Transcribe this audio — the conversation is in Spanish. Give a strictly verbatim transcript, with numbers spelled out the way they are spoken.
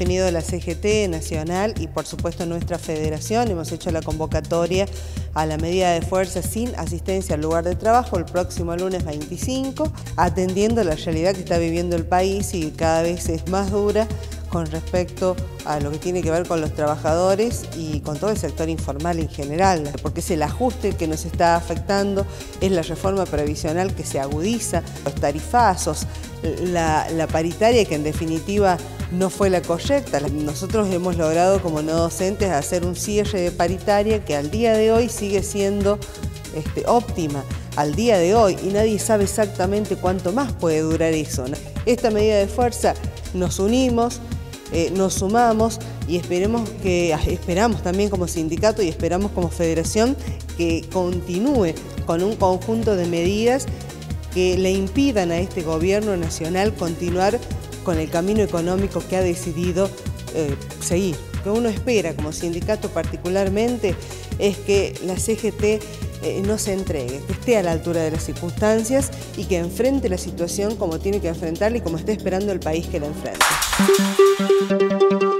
tenido la C G T nacional y por supuesto nuestra federación. Hemos hecho la convocatoria a la medida de fuerza sin asistencia al lugar de trabajo el próximo lunes veinticinco, atendiendo la realidad que está viviendo el país y cada vez es más dura con respecto a lo que tiene que ver con los trabajadores y con todo el sector informal en general, porque es el ajuste que nos está afectando, es la reforma previsional que se agudiza, los tarifazos, la, la paritaria que en definitiva no fue la correcta. Nosotros hemos logrado como no docentes hacer un cierre de paritaria que al día de hoy sigue siendo este, óptima, al día de hoy, y nadie sabe exactamente cuánto más puede durar eso, ¿no? Esta medida de fuerza nos unimos, Eh, nos sumamos y esperemos que, esperamos también como sindicato y esperamos como federación que continúe con un conjunto de medidas que le impidan a este gobierno nacional continuar con el camino económico que ha decidido eh, seguir. Lo que uno espera como sindicato particularmente es que la C G T eh, no se entregue, que esté a la altura de las circunstancias y que enfrente la situación como tiene que enfrentarla y como está esperando el país que la enfrente.